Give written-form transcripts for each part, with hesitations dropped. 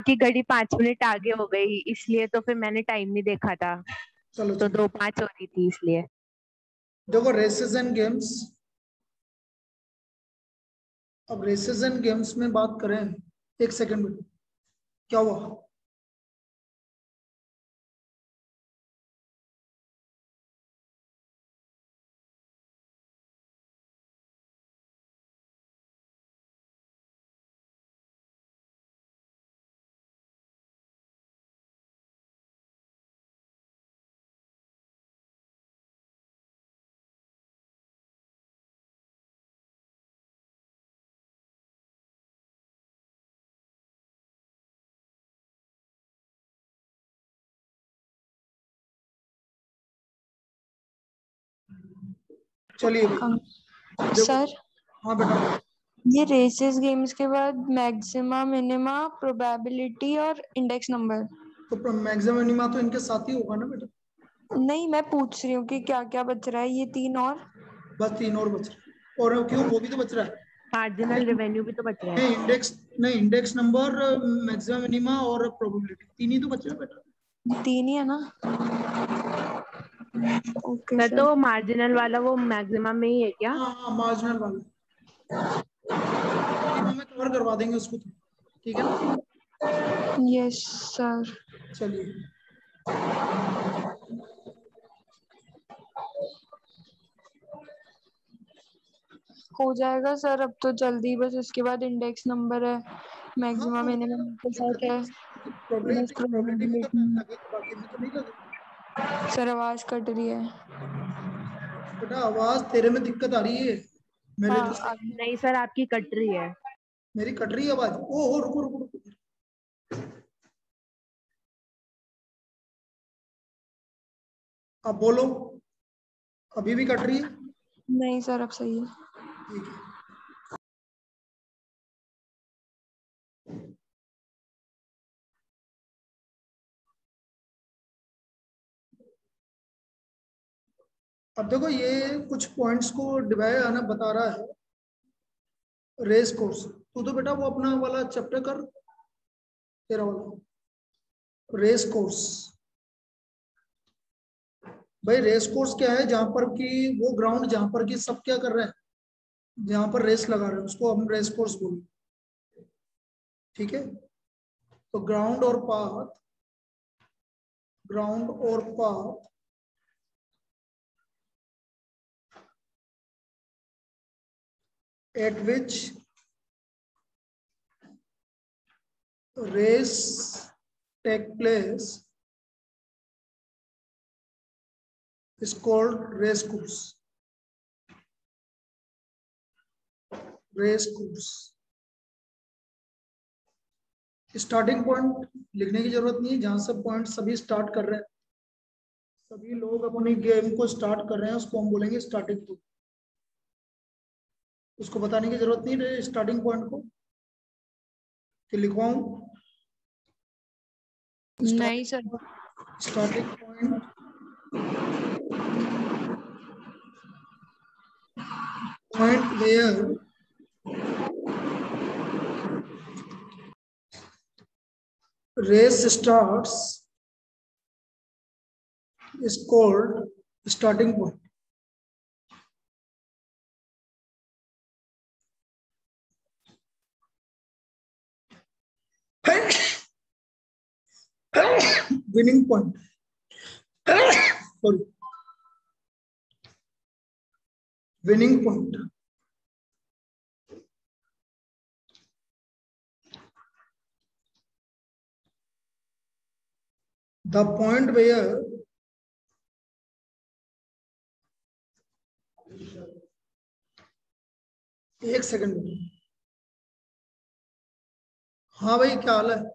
की घड़ी 5 मिनट आगे हो गई, इसलिए तो फिर मैंने टाइम नहीं देखा था। चलो तो चलो 2:05 हो रही थी इसलिए। देखो, रेसेस एंड गेम्स। अब रेसेस एंड गेम्स में बात करें, एक सेकंड में, क्या हुआ? चलिए भाई, देखो। सर, हाँ बेटा। ये रेसेस गेम्स के बाद मैक्सिमा, मिनिमा, प्रोबेबिलिटी और इंडेक्स नंबर। तो मैक्सिमम मिनिमा तो इनके साथ ही होगा ना बेटा? नहीं, मैं पूछ रही हूँ कि क्या क्या बच रहा है, ये 3 और। बस 3 और बच रहे हैं। और क्यों, वो भी तो बच रहा है। मार्जिनल रेवेन्यू भी तो बच रहा नहीं, है। इंडेक्स नहीं, इंडेक्स नंबर, मैक्सिमम मिनिमा और प्रोबेबिलिटी, 3 ही तो बच रहे हैं बेटा। 3 ही है ना? Okay sir, sir. तो मार्जिनल वाला वो मैक्सिमम में ही है क्या? हाँ हाँ, मार्जिनल वाला मिनिमम में कवर करवा देंगे उसको तो। ठीक है ना? Yes sir. चलिए। हो जाएगा सर, अब तो जल्दी, बस उसके बाद इंडेक्स नंबर है, हाँ मैक्सिमम हो मिनिमम जाएगा, के कोई साथ दिक्कत है, नहीं। बस प्रोबेबिलिटी में तो टाइम प्रोबेबिलिटी। लगेगा, बाकी में तो नहीं लगेगा। सर, आवाज कट रही है। बेटा, आवाज तेरे में दिक्कत आ रही है, मेरे तो हाँ, सही है। नहीं सर, आपकी कट रही है। मेरी कट रही है आवाज? ओ हो, रुको रुको रुको। अब बोलो। अभी भी कट रही है? नहीं सर, अब सही है। ठीक है। अब देखो, ये कुछ पॉइंट्स को डिवाइड आना बता रहा है। रेस कोर्स, तू तो बेटा वो अपना वाला चैप्टर कर, तेरा वाला रेस कोर्स। भाई, रेस कोर्स क्या है? जहां पर कि वो ग्राउंड जहां पर कि सब क्या कर रहे हैं, जहां पर रेस लगा रहे हैं, उसको हम रेस कोर्स बोलें। ठीक है? तो ग्राउंड और path at which race take place is called race course. Race course. Starting point लिखने की जरूरत नहीं है, जहां सब पॉइंट सभी स्टार्ट कर रहे हैं, सभी लोग अपनी गेम को स्टार्ट कर रहे हैं, उसको हम बोलेंगे स्टार्टिंग पॉइंट। उसको बताने की जरूरत नहीं है स्टार्टिंग पॉइंट को, कि लिखवाऊं? नहीं सर। Starting point where race starts is called starting point. Winning point. Sorry. Winning point. The point where एक सेकंड। हाँ भाई, क्या हाल है?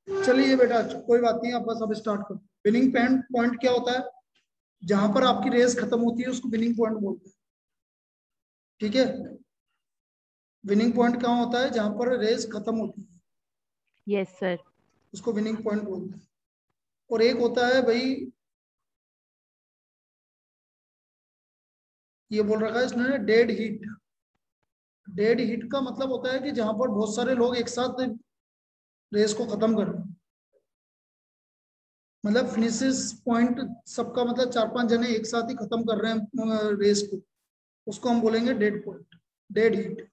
चलिए बेटा कोई बात नहीं, आप बस अब स्टार्ट करो। विनिंग पॉइंट पॉइंट क्या होता है? जहां पर आपकी रेस खत्म होती है उसको विनिंग पॉइंट बोलते हैं। ठीक है, विनिंग पॉइंट क्या होता है? जहां पर रेस खत्म होती है यस सर। उसको विनिंग पॉइंट बोलते हैं। और एक होता है भाई, ये बोल रखा है इसने डेड हीट। डेड हीट का मतलब होता है कि जहां पर बहुत सारे लोग एक साथ रेस को खत्म कर रहे हैं, मतलब फिनिशेस पॉइंट सबका मतलब 4-5 जने एक साथ ही खत्म कर रहे हैं रेस को, उसको हम बोलेंगे डेड पॉइंट, डेड हीट।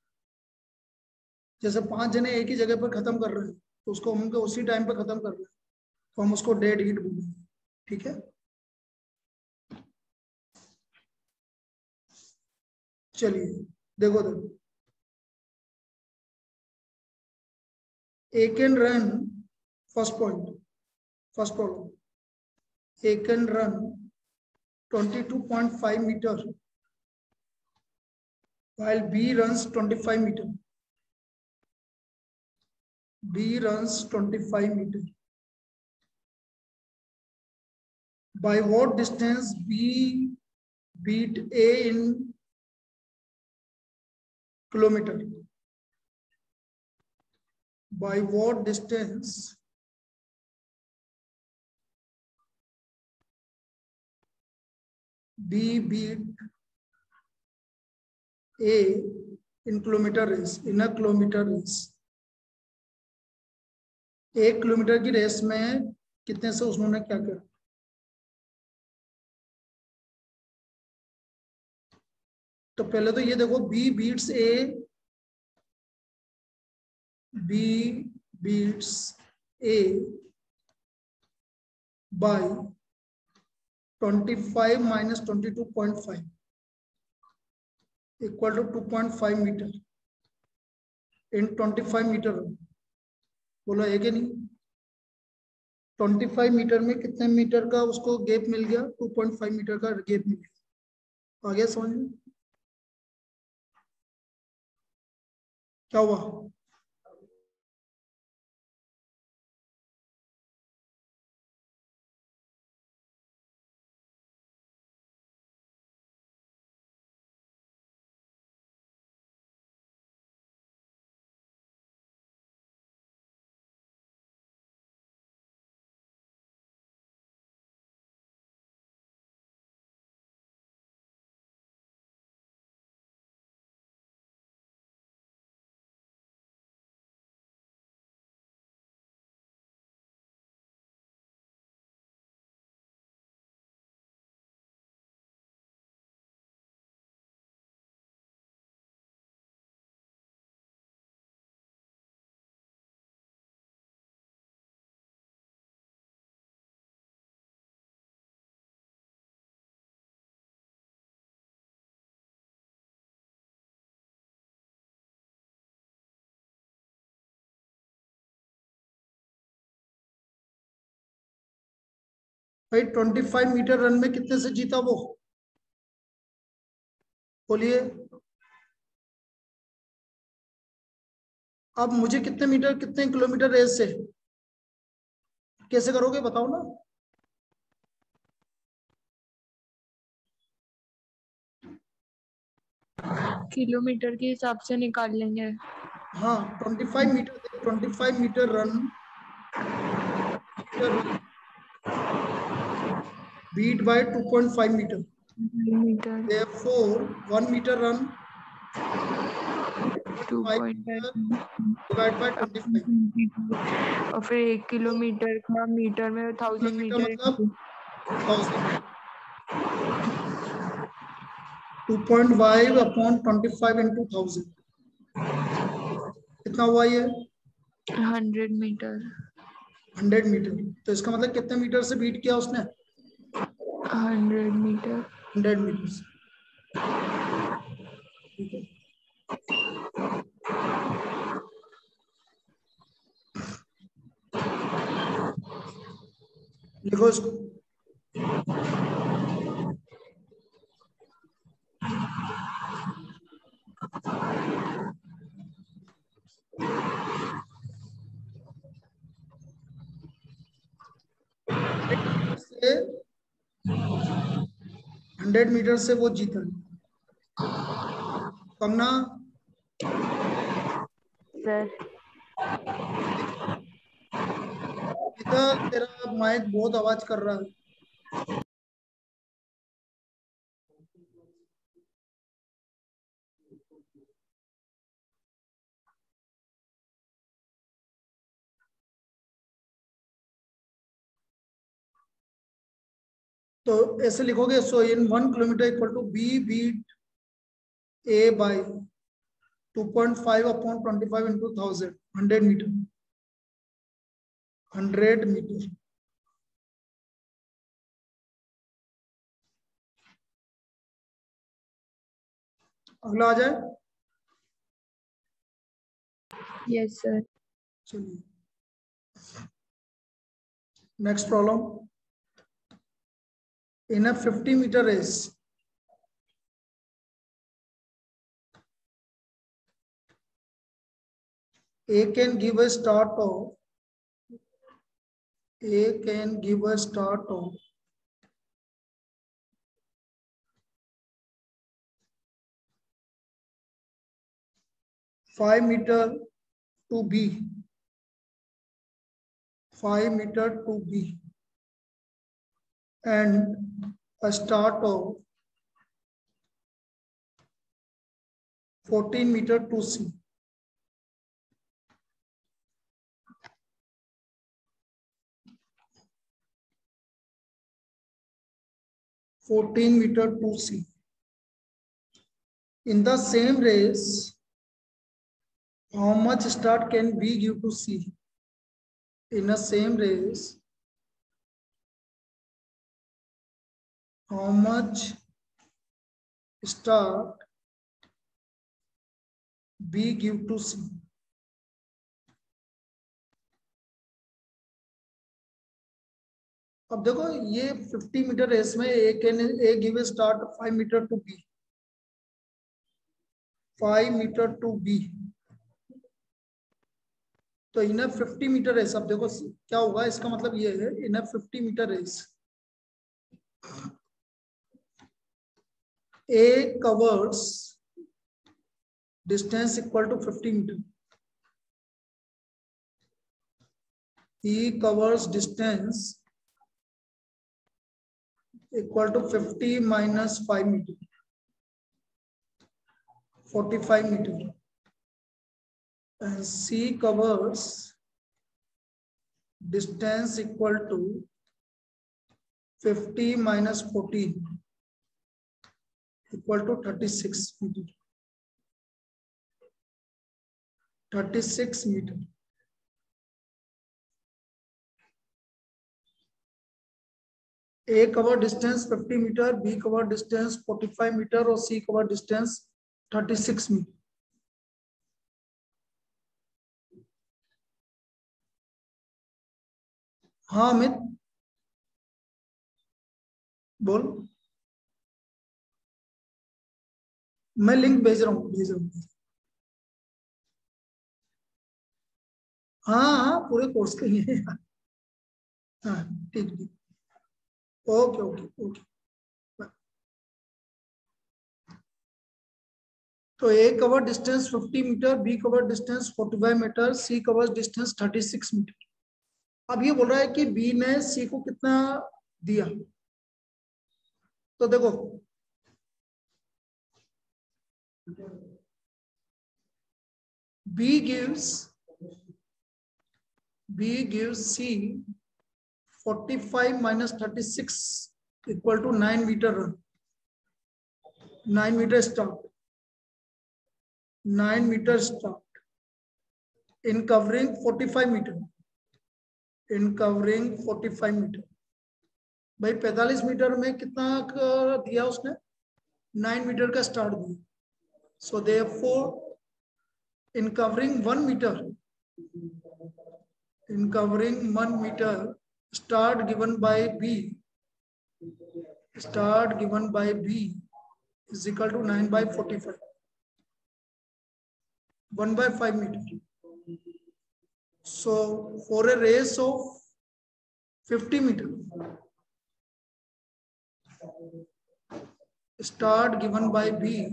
जैसे 5 जने एक ही जगह पर खत्म कर रहे हैं तो उसको हम उसी टाइम पर खत्म कर रहे हैं तो हम उसको डेड हीट बोलेंगे। ठीक है, चलिए देखो देखो, एक can run, first point, first problem, एक can run 22.5 meter while B runs 25 meter. B runs 25 meter. By what distance B beat A in kilometer? By what distance B beat A in kilometer race, in a kilometer race? 1 kilometre की race में कितने से उन्होंने क्या किया? तो पहले तो ये देखो, B beats A, B beats A by 25 minus 22.5 equal to 2.5 meter in 25 meter. बोला है कि नहीं? 25 मीटर में कितने मीटर का उसको गैप मिल गया? 2.5 मीटर का गैप मिल गया। आ गया समझ में? क्या हुआ? भाई 25 मीटर रन में कितने से जीता वो? बोलिए। अब मुझे कितने मीटर, कितने किलोमीटर रेस से कैसे करोगे बताओ ना? किलोमीटर के हिसाब से निकाल लेंगे। हाँ 25 metre, 25 metre run beat by 2.5 meter. Metre Therefore 1 meter run 2.5 divided by 25. और फिर 1 किलोमीटर का मीटर में 1000 किलोमीटर मीटर मतलब 1000, 2.5 upon 25 into 1000 कितना हुआ ये? 100 मीटर। 100 मीटर। तो इसका मतलब कितने मीटर से बीट किया उसने? 100 मीटर। 100 मीटर से। ठीक है, लिखो इसको। 100 मीटर से वो जीता। कंगना सर इधर तेरा माइक बहुत आवाज कर रहा है। तो ऐसे लिखोगे, so in 1 kilometre equal to B beat A by 2.5 upon 25 into 1000, 100 metre, 100 metre. अगला आ जाए। Yes sir. चलिए next problem. In a 50 metre race A can give a start of 5 meter to B, 5 meter to B, and a start of 14 meter to C. meter to C. In the same race, how much start can B give to C? In the same race, how much start B give to C? अब देखो ये 50 metre race में A give start 5 metre to B, 5 metre to B. तो in 50 metre race, अब देखो क्या होगा, इसका मतलब ये है in 50 metre race A covers distance equal to 50 metre, E covers distance equal to 50 minus 5 meter, 45 meter, and C covers distance equal to 50 minus 14 equal to 36 meter, 36 meter. A cover distance 50 meter, B cover distance 45 meter और C cover distance 36 meter. हाँ अमित बोल, मैं link भेज रहा हूँ। हाँ हाँ पूरे कोर्स के लिए। हाँ ठीक ठीक, ओके ओके ओके। तो A cover distance 50 metre, B cover distance 45 metre, C cover distance 36 metre. अब ये बोल रहा है कि बी ने सी को कितना दिया। तो देखो B gives C 45 minus 36 equal to 9 meter run, 9 meter start, 9 meter start in covering 45 meter, in covering 45 meter। भाई 45 मीटर में कितना दिया उसने, 9 मीटर का स्टार्ट दिया। So therefore in covering 1 meter, in covering 1 meter, start given by B, start given by B is equal to 9 by 45, 1 by 5 meter. So for a race of 50 meter, start given by B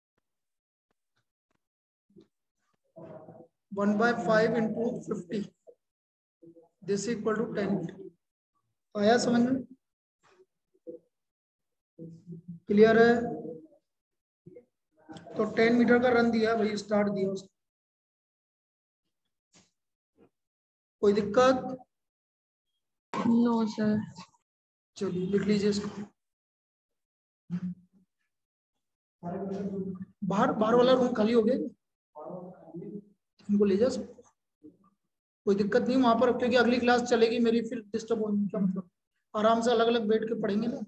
1/5 into 50 this equal to 10 आया समझ में? Clear है? तो 10 metre का run दिया भाई, start दिया उसको, कोई दिक्कत? No sir. चलिए लिख लीजिए इसको। बाहर बाहर वाला रूम खाली हो गया, इनको ले जा सकते, कोई दिक्कत नहीं वहां पर, क्योंकि अगली क्लास चलेगी मेरी, फिर डिस्टर्ब होने का मतलब, आराम से अलग अलग बैठ के पढ़ेंगे ना।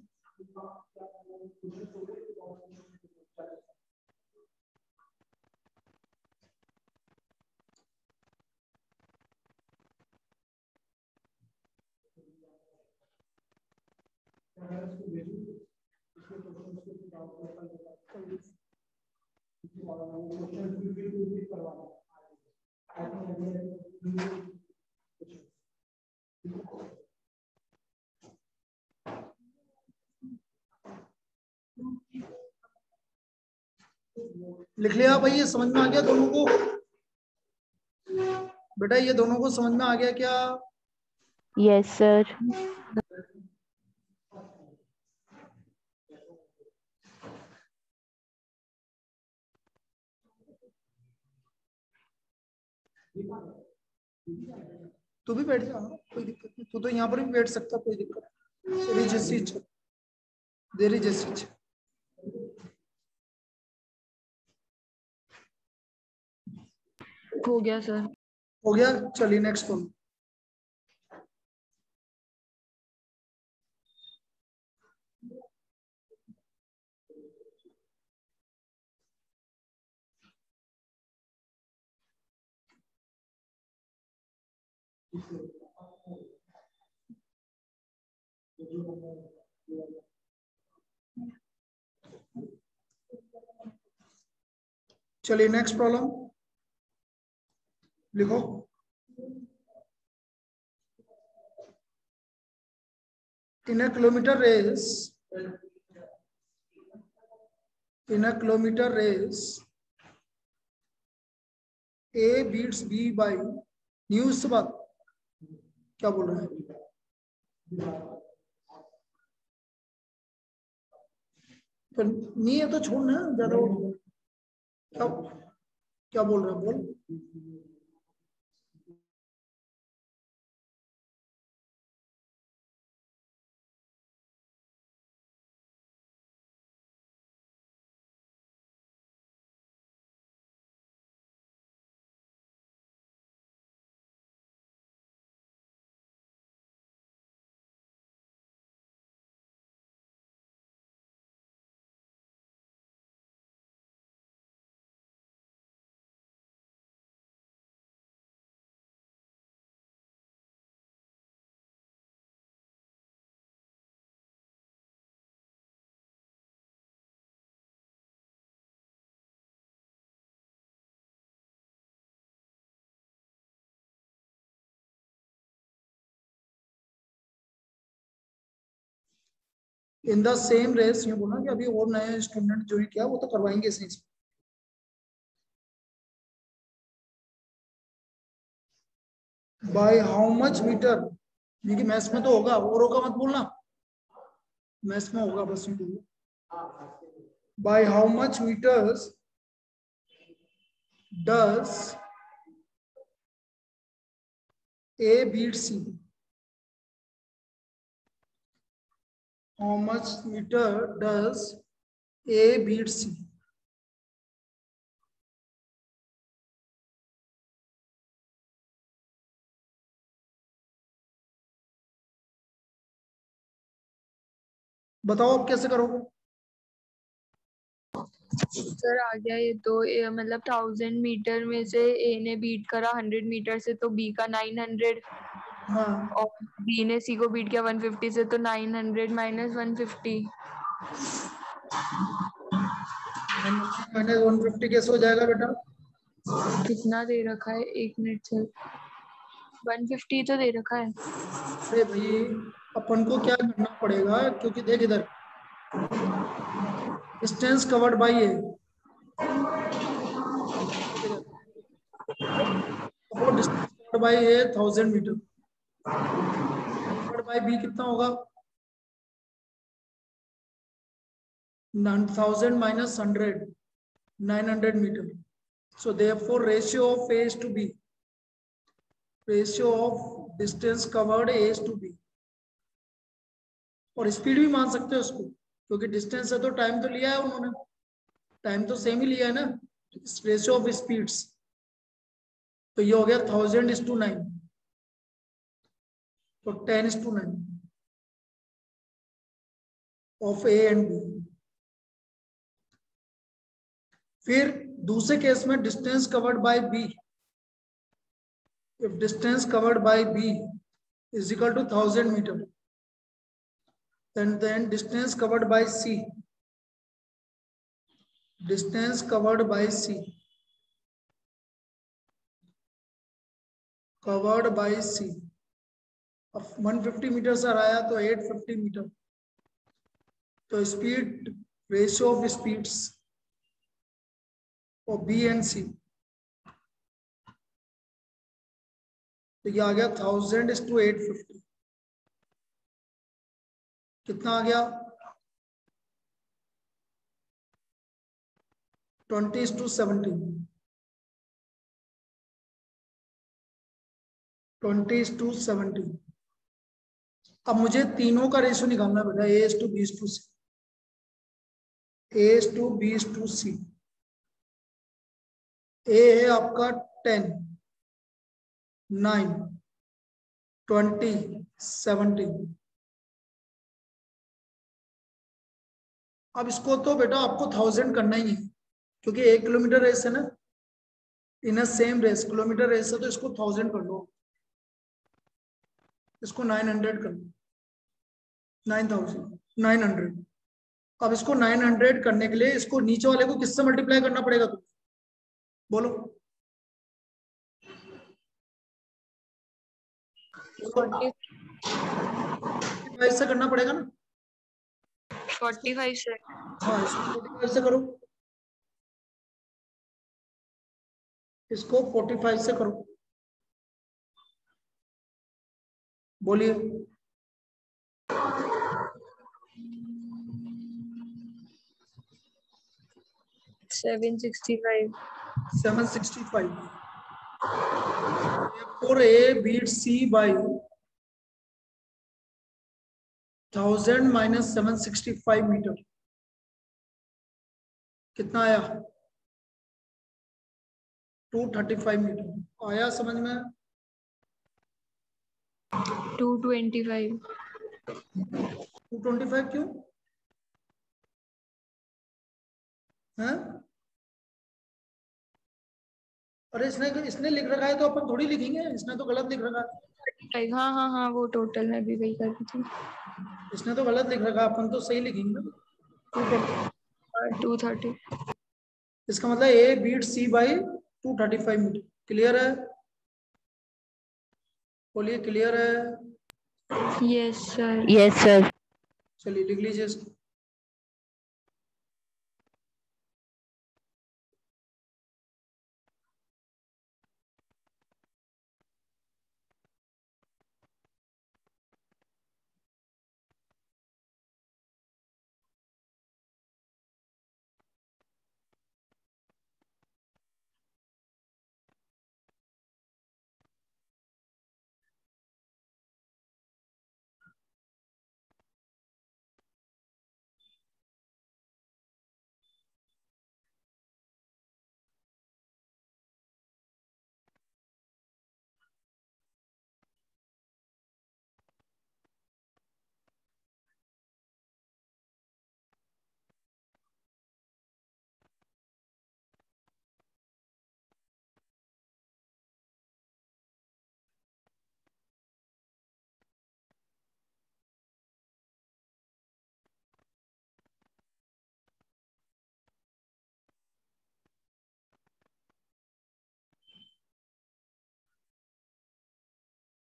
लिख लिया भाई? ये समझ में आ गया दोनों को? बेटा ये दोनों को समझ में आ गया क्या? Yes sir. तू भी बैठ जा, कोई दिक्कत नहीं, तू तो यहाँ पर भी बैठ सकता, कोई दिक्कत नहीं, तेरी जैसी इच्छा, तेरी जैसी इच्छा। हो गया सर। हो गया? चलिए नेक्स्ट वन। चलिए नेक्स्ट प्रॉब्लम लिखो। In a kilometre race, in a kilometre race A beats B by, news से बात क्या बोल रहे हैं? तो नहीं है तो छोड़ना, ज्यादा क्या क्या बोल रहे हैं? बोल। इन द सेम रेस, ये बोला कि अभी और नए स्टूडेंट जो किया वो तो करवाएंगे इसी से। बाय हाउ मच मीटर, क्योंकि मैथ्स में तो होगा, और होगा मत बोलना, मैथ्स में होगा बस। By how much metres does A beat C, how much metre does A beat C. बताओ आप कैसे करोगे? सर आ गया ये तो, मतलब 1000 मीटर में से ए ने बीट करा 100 मीटर से, तो बी का 900, हाँ, और बी ने सी को बीट किया 150 से, तो 900 माइनस 150। मैंने 150 कैसे हो जाएगा बेटा? कितना दे रखा है, 1 मिनट से, 150 तो दे रखा है। अरे भाई अपन को क्या करना पड़ेगा, क्योंकि देख इधर डिस्टेंस कवर्ड बाय ए, वो distance covered by A 1000 metre, covered by B कितना होगा 1000 minus 100, 900 meter. So therefore ratio of A is to B, ratio of distance covered A is to B. और स्पीड भी मान सकते हो उसको, क्योंकि डिस्टेंस है तो टाइम तो लिया है उन्होंने, टाइम तो सेम ही लिया है ना, रेशियो ऑफ स्पीड्स। तो ये हो गया 1000:9, तो 10:9 ऑफ ए एंड बी। फिर दूसरे केस में distance covered by B, if distance covered by B is equal to 1000 metre, then distance covered by C, distance covered by C, covered by C, अब 150 metre sir आया तो 850 metre, तो speed ratio of speeds और B and C, तो ये आ गया 1000:850, कितना आ गया 20:70, 20:70। अब मुझे तीनों का रेशियो निकालना बेटा, A:B:C, A:B:C। ए है आपका 10, 9, 20, 70। अब इसको तो बेटा आपको 1000 करना ही है, क्योंकि 1 किलोमीटर रेस है ना, in same race kilometre race है, तो इसको 1000 कर लो, इसको 900 कर लो, 9,900। अब इसको 900 करने के लिए इसको नीचे वाले को किससे मल्टीप्लाई करना पड़ेगा, तो बोलो 45 से करना पड़ेगा ना, 45 से। हाँ इसको 45 से करो, इसको 45 से करो, बोलिए 765। 765। Therefore A beats C by 1000 minus 765 metre, कितना आया 235 मीटर। आया समझ में? 225। 225 क्यों है? अरे इसने लिख रखा है तो अपन थोड़ी लिखेंगे, इसने तो गलत लिख रखा है। हाँ हाँ हाँ, वो टोटल में भी वही कर रही थी। इसने तो गलत लिख रखा है, अपन तो सही लिखेंगे ना 230। इसका मतलब A beat C by 235 metre. Clear है? बोलिए क्लियर है? Yes sir. Yes sir. चलिए लिख लीजिए इसको।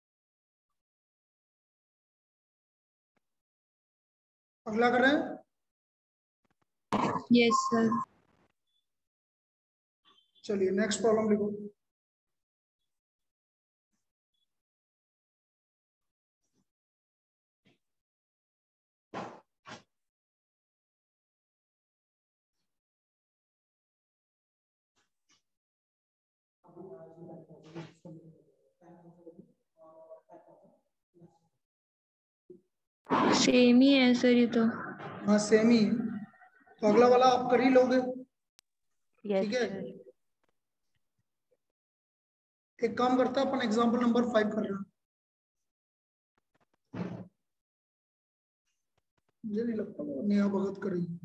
अगला कर रहे हैं। Yes sir. चलिए नेक्स्ट प्रॉब्लम लिखो। सेम ही है सर ये तो। हाँ सेम ही है, तो अगला वाला आप कर ही लोगे। यस ठीक है, सर। एक काम करता है अपन एग्जाम्पल नंबर 5 कर रहे हैं। मुझे नहीं लगता वो नेहा भगत करेगी।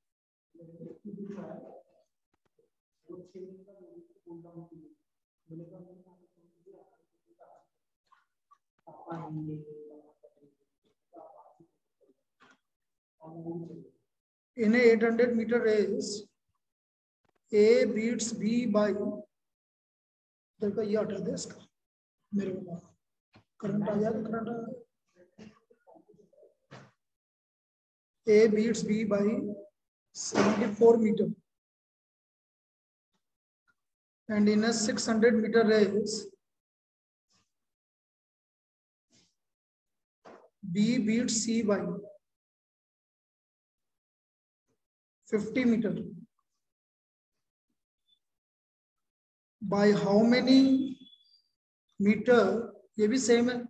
In a 800 meter race, A beats B by, इधर का ये हटा दे इसका, मेरे को करंट आ जाएगा, करंट आ जाएगा। A beats B by 74 meter, and in a 600 meter race, B beats C by 50 meter. By how many meter, ये भी सेम है,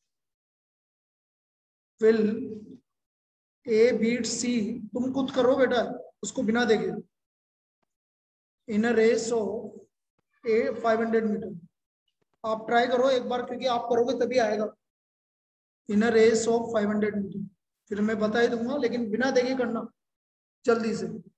will A beat C, तुम खुद करो बेटा उसको बिना देखे, in a race of A 500 meter, आप ट्राई करो एक बार क्योंकि आप करोगे तभी आएगा। In a race of 500 metre, फिर मैं बता ही दूंगा लेकिन बिना देखे करना जल्दी से।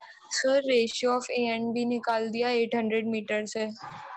Sir ratio of A and B निकाल दिया 800 मीटर से।